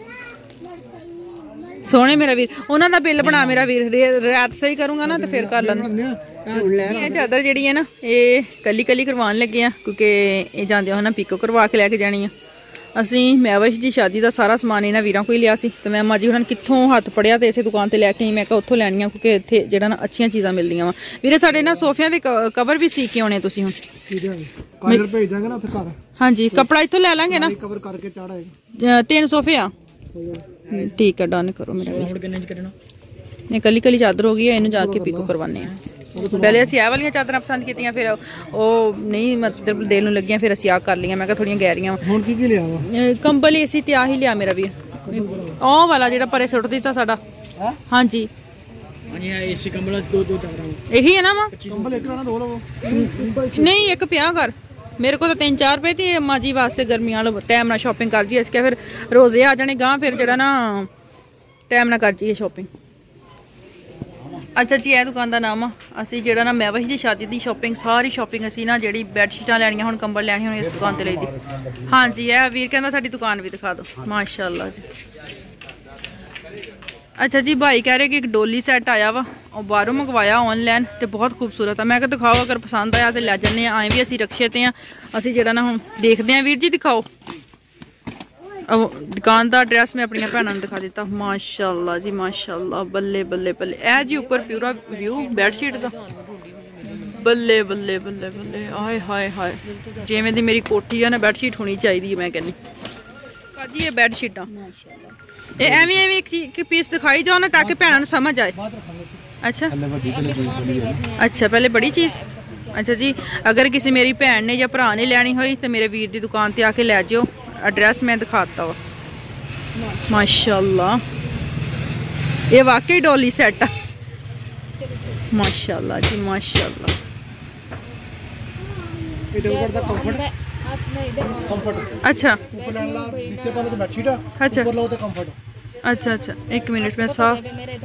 ਸੋਹਣੇ ਮੇਰਾ ਵੀਰ ਉਹਨਾਂ ਦਾ ਬਿੱਲ ਬਣਾ ਮੇਰਾ ਵੀਰ ਰਾਤ ਸਹੀ ਕਰੂੰਗਾ ਨਾ ਤੇ ਫਿਰ ਕਰ ਲੈਂਦੇ ਇਹ ਚਾਦਰ ਜਿਹੜੀ ਹੈ ਨਾ ਇਹ ਕੱਲੀ ਕੱਲੀ ਕਰਵਾਉਣ ਲੱਗੇ ਆ ਕਿਉਂਕਿ ਇਹ ਜਾਂਦੇ ਹੋ ਨਾ ਪੀਕੋ ਕਰਵਾ ਕੇ ਲੈ ਕੇ ਜਾਣੀ ਆ ਅਸੀਂ ਮੈਵਸ਼ ਦੀ ਸ਼ਾਦੀ ਦਾ ਸਾਰਾ ਸਮਾਨ ਇਹਨਾਂ ਵੀਰਾਂ ਕੋਈ ਲਿਆ ਸੀ ਤੇ ਮੈਂ ਮਾਜੀ ਉਹਨਾਂ ਨੇ ਕਿੱਥੋਂ ਹੱਥ ਪੜਿਆ ਤੇ ਇਸੇ ਦੁਕਾਨ ਤੇ ਲੈ ਕੇ ਆਈ ਮੈਂ ਕਿਹਾ ਉੱਥੋਂ ਲੈਣੀਆਂ ਕਿਉਂਕਿ ਇੱਥੇ ਜਿਹੜਾ ਨਾ ਅੱਛੀਆਂ ਚੀਜ਼ਾਂ ਮਿਲਦੀਆਂ ਵਾ ਵੀਰੇ ਸਾਡੇ ਨਾ ਸੋਫਿਆਂ ਦੇ ਕਵਰ ਵੀ ਸੀ ਕੇ ਆਉਣੇ ਤੁਸੀਂ ਹੁਣ ਠੀਕ ਹੈ ਕਾਰਡਰ ਭੇਜ ਦਾਂਗੇ ਨਾ ਉੱਥੇ ਘਰ ਹਾਂਜੀ ਕੱਪੜਾ ਇੱਥੋਂ ਲੈ ਲਾਂਗੇ ਨਾ ਕਵਰ ਕਰਕੇ ਚਾੜਾਏਗਾ ਤਿੰਨ ਸੋਫੇ ਆ ਠੀਕ ਹੈ ਡਨ ਕਰੋ ਮੇਰਾ ਹੁਣ ਕਿੰਨੇ ਚ ਕੱਢਣਾ ਇਹ ਕੱਲੀ ਕੱਲੀ ਚਾਦਰ ਹੋ ਗਈ ਹੈ ਇਹਨੂੰ ਜਾ ਕੇ ਪੀਕੋ ਕਰਵਾਉਂਦੇ ਆ ਪਹਿਲੇ ਅਸੀਂ ਇਹ ਵਾਲੀਆਂ ਚਾਦਰਾਂ ਪਸੰਦ ਕੀਤੀਆਂ ਫਿਰ ਉਹ ਨਹੀਂ ਮਤਲਬ ਦਿਲ ਨੂੰ ਲੱਗੀਆਂ ਫਿਰ ਅਸੀਂ ਆ ਕਰ ਲਈਆਂ ਮੈਂ ਕਿਹਾ ਥੋੜੀਆਂ ਗਹਿਰੀਆਂ ਹੁਣ ਕੀ ਕੀ ਲਿਆ ਵਾ ਕੰਬਲ ਏਸੀ ਤੇ ਆ ਹੀ ਲਿਆ ਮੇਰਾ ਵੀਰ ਉਹ ਵਾਲਾ ਜਿਹੜਾ ਪਰੇ ਸੁੱਟ ਦਿੱਤਾ ਸਾਡਾ ਹਾਂਜੀ ਹਾਂਜੀ ਇਹ ਏਸੀ ਕੰਬਲ ਦੋ ਦੋ ਚਾਦਰਾਂ ਇਹੀ ਹੈ ਨਾ ਵਾ ਕੰਬਲ ਇੱਕ ਲੈਣਾ ਦੋ ਲਵੋ ਨਹੀਂ ਇੱਕ ਪਿਆ ਕਰ ਮੇਰੇ ਕੋਲ ਤਾਂ ਤਿੰਨ ਚਾਰ ਰੁਪਏ ਤੇ ਅੰਮਾ ਜੀ ਵਾਸਤੇ ਗਰਮੀਆਂ ਵਾਲਾ ਟਾਈਮ ਨਾਲ ਸ਼ਾਪਿੰਗ ਕਰ ਜੀ ਅਸੀਂ ਕਿਹਾ ਫਿਰ ਰੋਜ਼ੇ ਆ ਜਾਣੇ ਗਾਂ ਫਿਰ ਜਿਹੜਾ ਨਾ ਟਾਈਮ ਨਾਲ ਕਰ ਜੀਏ ਸ਼ਾਪਿੰਗ ਅੱਛਾ ਜੀ ਇਹ ਦੁਕਾਨ ਦਾ ਨਾਮ ਆ ਅਸੀਂ ਜਿਹੜਾ ਨਾ ਮੈਵਸ਼ ਦੀ ਸ਼ਾਦੀ ਦੀ ਸ਼ਾਪਿੰਗ ਸਾਰੀ ਸ਼ਾਪਿੰਗ ਅਸੀਂ ਨਾ ਜਿਹੜੀ ਬੈੱਡ ਸ਼ੀਟਾਂ ਲੈਣੀਆਂ ਹੁਣ ਕੰਬਲ ਲੈਣੇ ਹੁਣ ਇਸ ਦੁਕਾਨ ਤੇ ਲਈ ਦੀ ਹਾਂਜੀ ਇਹ ਵੀਰ ਕਹਿੰਦਾ ਸਾਡੀ ਦੁਕਾਨ ਵੀ ਦਿਖਾ ਦਿਓ ਮਾਸ਼ਾਅੱਲਾ ਜੀ ਅੱਛਾ ਜੀ ਭਾਈ ਕਹਿ ਰਹੇ ਕਿ ਇੱਕ ਡੋਲੀ ਸੈੱਟ ਆਇਆ ਵਾ ਉਹ ਬਾਹਰੋਂ ਮੰਗਵਾਇਆ ਆਨਲਾਈਨ ਤੇ ਬਹੁਤ ਖੂਬਸੂਰਤ ਆ ਮੈਂ ਕਿਹਾ ਦਿਖਾਓ ਅਗਰ ਪਸੰਦ ਆਇਆ ਤੇ ਲੈ ਜੰਨੇ ਆ ਐਂ ਵੀ ਅਸੀਂ ਰਕਸ਼ੇ ਤੇ ਆ ਅਸੀਂ ਜਿਹੜਾ ਨਾ ਹੁਣ ਦੇਖਦੇ ਆ ਵੀਰ ਜੀ ਦਿਖਾਓ दुकान का एड्रैस मैं अपनी भैनों दिखा दिता माशाअल्लाह जी माशाअल्लाह बल्ले बल्ले बल्ले ए जी ऊपर पूरा व्यू बैडशीट का बल्ले बल्ले बल्ले बल्ले हाय हाय हाय जिवें दी मेरी कोठी है ना बैडशीट होनी चाहिए मैं कहनी ਬਾਜੀ ਇਹ ਬੈੱਡ ਸ਼ੀਟਾਂ ਇਹ ਐਵੇਂ ਐਵੇਂ ਇੱਕ ਇੱਕ ਪੀਸ ਦਿਖਾਈ ਜਾਓ ਨਾ ਤਾਂ ਕਿ ਭੈਣਾਂ ਨੂੰ ਸਮਝ ਆਏ। अच्छा अच्छा पहले बड़ी चीज़। अच्छा जी अगर किसी मेरी भैन ने या भरा ने लैनी हुई तो मेरे वीर की दुकान पर आके लै जाओ। एड्रैस मैं दिखाता वा। माशाल्लाह ये वाकई डॉली सेट है। माशाल्लाह जी माशाल्लाह। अच्छा अच्छा अच्छा अच्छा एक मिनट में साफ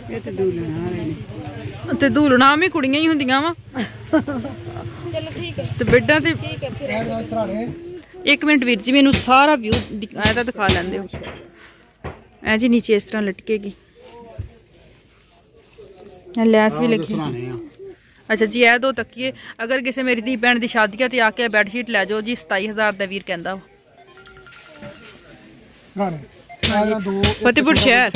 ते धूलना में कुड़ियां ही होंदियां वा ते बेटा ते एक मिनट वीर जी मैनू सारा व्यू ऐदा दिखा लैंदे हो। ऐ जी नीचे इस तरह लटकेगी लैस भी लगी। अच्छा जी ए दो तकिए अगर किसी मेरी धी भैन की शादी है तो आके बैडशीट लै जाओ जी सताई हज़ार का वीर कहता फतेहपुर शहर।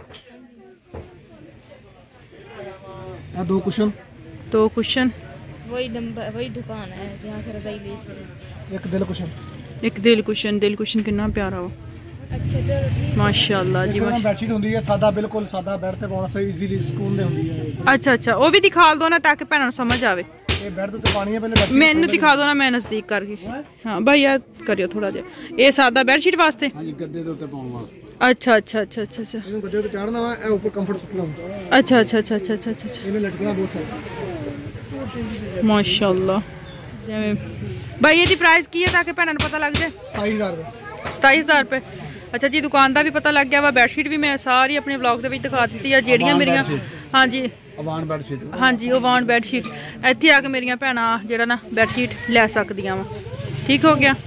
दो कुशन दो कुशन वही वही दुकान है जहाँ से रजाई ली थी। एक दिल कुशन एक दिल कुशन दिल कुशन कितना प्यारा हो। अच्छा चलो ठीक माशाल्लाह जी माशाल्लाह। बेडशीट होंदी है सादा बिल्कुल सादा बेड ते पाउना सही इजीली सुकून दे होंदी है। अच्छा अच्छा वो भी दिखा दो ना ताकि भैन समझ आवे। ये बेड तो पानी है पहले बेडशीट मैनू दिखा दो ना मैं नजदीक करके। हाँ भाई यार करियो थोड़ा जिहा ये सादा बेडशीट वास्ते। हाँ जी गद्दे दे उत्ते पाउन वास्ते। अच्छा अच्छा अच्छा अच्छा अच्छा इन्हें गद्दे ते चढ़ना वा ए ऊपर कंफर्ट सुकून होंदा। अच्छा अच्छा अच्छा अच्छा अच्छा अच्छा इन्हें लटकना बहुत सारा माशाल्लाह। जिवें भाई ये दी प्राइस की है ताकि भैन पता लग जाए। सताई हज़ार रुपये सताई हज़ार रुपये। अच्छा जी दुकान का भी पता लग गया वा। बैडशीट भी मैं सारी अपने व्लॉग के दिखा दी है ਜਿਹੜੀਆਂ ਮੇਰੀਆਂ। हाँ जी अवान बेडशीट हाँ जी ओवान बैडशीट ਇੱਥੇ ਆ ਕੇ ਮੇਰੀਆਂ ਭੈਣਾਂ ਜਿਹੜਾ ਨਾ बैडशीट ਲੈ ਸਕਦੀਆਂ ਵਾ। ठीक हो गया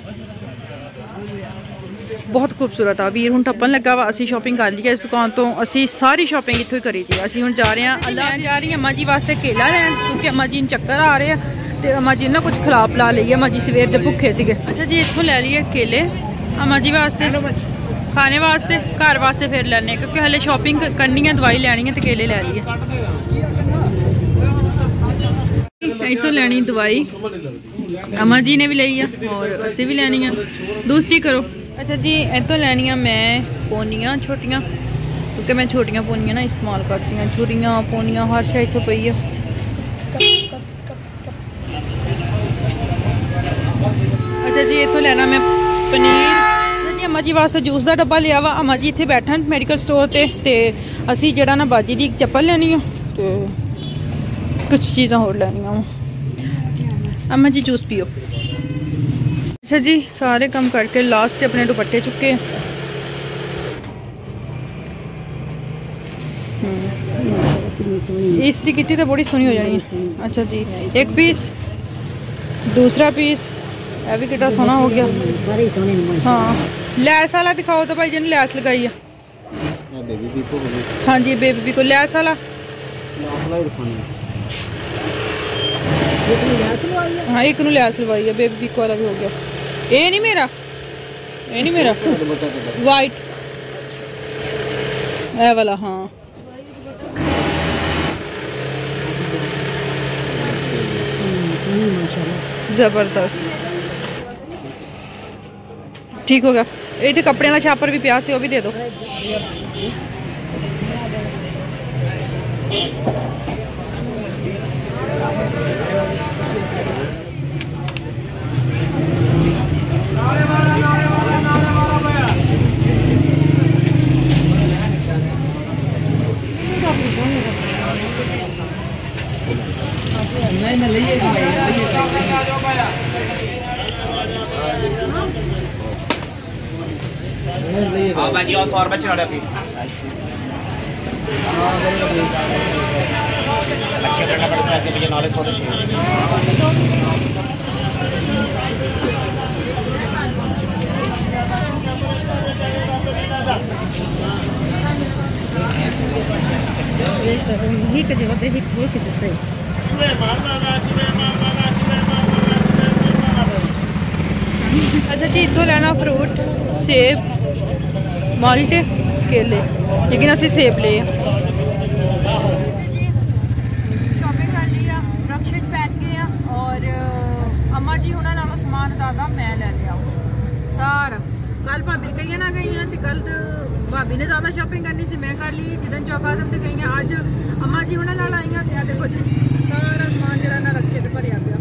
बहुत खूबसूरत आ वीर हुण टप्पन लगा वा। असी शॉपिंग कर ली है इस दुकान तो असी सारी शॉपिंग इत्थों ही करी जी। असी हुण जा रहे हैं अल्लाह जा रही अम्मा जी वास्ते केला लैन क्योंकि अम्मा जी चक्कर आ रहे हैं तो अम्मा जी ना कुछ खिला पिला लीए। अम्मा जी सवेर दे भुखे सीगे। अच्छा जी इत्थों ले लिए केले अम्मा जी वास्ते खाने वास्ते घर वास्ते फिर लैने क्योंकि हले शॉपिंग करनी है दवाई लैनी है तो केले लै लिए। इत्थों लैनी दवाई अम्मा जी ने भी ली है और असी भी लैनी है दूसरी करो। अच्छा जी इत्थों लैनी मैं पोनियां छोटियां क्योंकि मैं छोटियां पोनियां ना इस्तेमाल करती हूँ। छुरियां पोनियां हर शायद इत्थों पई है। अच्छा जी इत्थों लेना मैं पनीर। जी अम्मा जी वास्ते जूस का डब्बा लिया वा। अम्मा जी इत्थे बैठन मैडिकल स्टोर ते ते असी जेड़ा ना बाजी दी चप्पल लैनी है तो कुछ चीज़ां होर लैनियां वा। अम्मा जी जूस पियो। अच्छा जी सारे काम करके लास्ट से अपने दुपट्टे चुके इस्त्री की तो बड़ी सोहनी हो जानी है। अच्छा जी एक पीस दूसरा पीस यह भी कितना सोहना हो गया। हाँ लैस वाला दिखाओ तो भाई जिन्हें लैस लगाई है। हाँ जी बेबी भी को लैस वाला। हाँ एक लैस लवाई है बेबी पिको वाला भी हो गया। ये नहीं मेरा ये नहीं मेरा वाइट ए वाला। हाँ जबरदस्त ठीक हो गया। ये कपड़े का छापर भी पिया से वो भी दे दो। नहीं मैं लिए हाँ भाजी और सौ रुपये चढ़ा अभी अच्छे करना पड़ता है मुझे नॉलेज होना चाहिए। ही के जगह पे ही वो सी सही। अच्छा जी इतों लेना फ्रूट सेब माल्टे केले लेकिन असी सेब ले शॉपिंग कर लिया रक्शे पहन गए और अम्मा जी उन्होंने नालों समान ज़्यादा मैं ले लिया सारा कल भाभी कई ना गई हैं, कल तो भाभी ने ज़्यादा शॉपिंग करनी सी, मैं कर ली। जिदन चौक आजम से गई हैं, अज अम्मा जी उन्होंने नाल आई हैं। देखो जी सारा समान जो ना रखे तो भरिया पिया।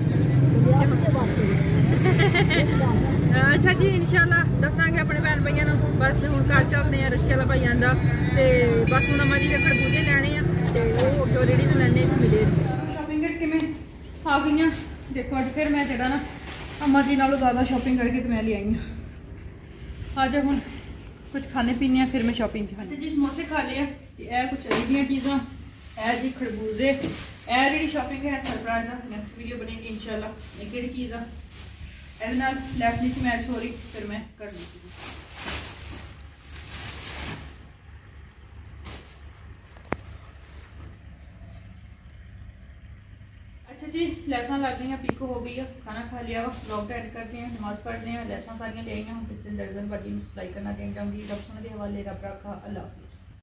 अच्छा जी इंशाल्लाह दसांगे अपने भैन भाइयों को। बस हूँ घर चलते हैं रक्षे वाला भाई आंदा तो बस हूँ अम्मा जी के खरबूजे लैने हैं तो जो रेडी तो लैने मिले। शॉपिंग करके मैं आ गई हूँ। देखो अज फिर मैं जरा ना अम्मा जी नालों ज़्यादा शॉपिंग करके तो मैं ले आई हूँ। आज हम कुछ खाने पीने फिर मैं शॉपिंग करनी। जी समोसे खा लिया, ए कुछ अजीबियाँ चीज़ा, ए जी खरबूजे, ए जी शॉपिंग है सरप्राइज है। नैक्सट वीडियो बनेगी इंशाल्लाह। एक चीज़ है ए लैस नहीं सी मैच हो रही, फिर मैं कर ली। अच्छा जी लैसा लग गई हैं, पीको हो गई है, खाना खा लिया वा, ब्लॉग एंड करते हैं, नमाज पढ़ते हैं। लैसा सारियाँ ले आई हैं, हम किस दिन दर्जन बाजी सिलाई करना दें जाऊँगी। रब सोने के हवाले रब रखा। अल्लाह।